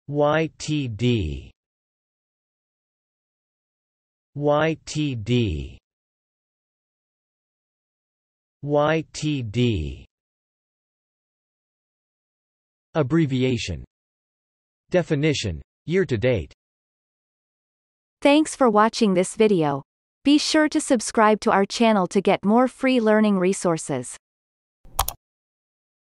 YTD YTD YTD. Abbreviation. Definition: year-to-date. Thanks for watching this video. Be sure to subscribe to our channel to get more free learning resources.